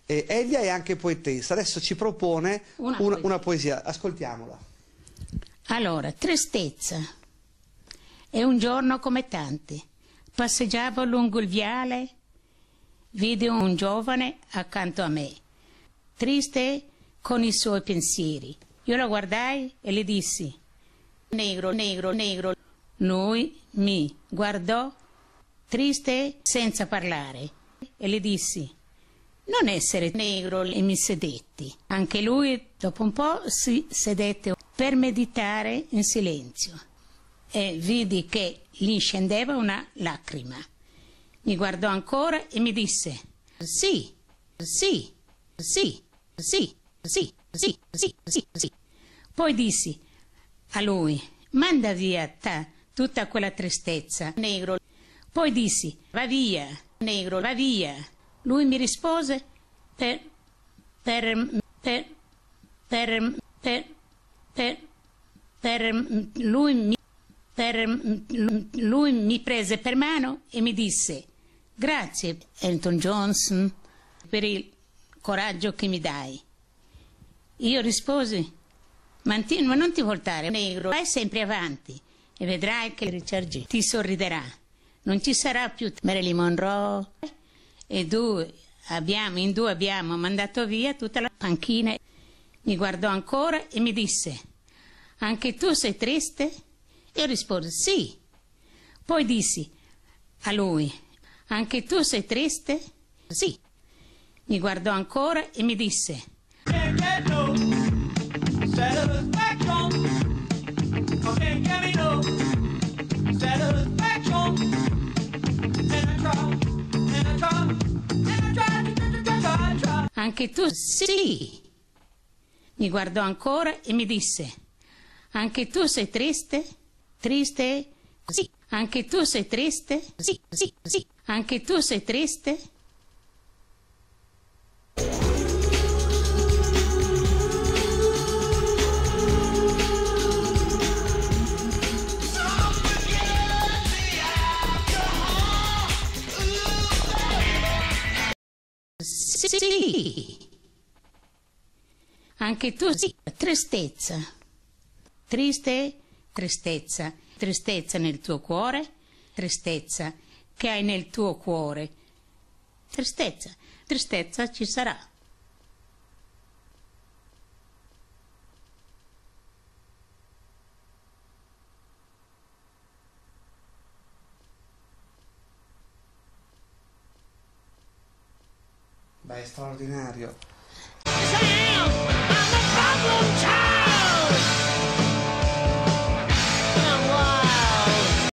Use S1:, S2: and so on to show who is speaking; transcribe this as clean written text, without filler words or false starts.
S1: Elia è anche poetessa, adesso ci propone una poesia, ascoltiamola.
S2: Allora, tristezza. È un giorno come tanti. Passeggiavo lungo il viale, vidi un giovane accanto a me, triste con i suoi pensieri. Io lo guardai e le dissi: negro, negro, negro. Lui mi guardò, triste, senza parlare, e le dissi: non essere negro, e mi sedetti. Anche lui, dopo un po', si sedette per meditare in silenzio e vidi che gli scendeva una lacrima. Mi guardò ancora e mi disse: sì, sì, sì, sì, sì, sì, sì, sì, sì. Poi dissi a lui: manda via tutta quella tristezza, negro. Poi dissi: va via, negro, va via. Lui mi rispose lui mi prese per mano e mi disse: grazie Elton John per il coraggio che mi dai. Io risposi: ma non ti voltare, negro, vai sempre avanti e vedrai che Richard G. ti sorriderà. Non ci sarà più Marilyn Monroe e in due abbiamo mandato via tutta la panchina. Mi guardò ancora e mi disse: anche tu sei triste? Io risposi: sì. Poi dissi a lui: anche tu sei triste? Sì. Mi guardò ancora e mi disse: anche tu sì. Mi guardò ancora e mi disse: anche tu sei triste? Triste? Sì. Anche tu sei triste? Sì, sì, sì. Anche tu sei triste? Sì. Anche tu sì. Tristezza. Triste? Tristezza. Tristezza nel tuo cuore? Tristezza che hai nel tuo cuore. Tristezza. Tristezza ci sarà.
S1: Beh, è straordinario.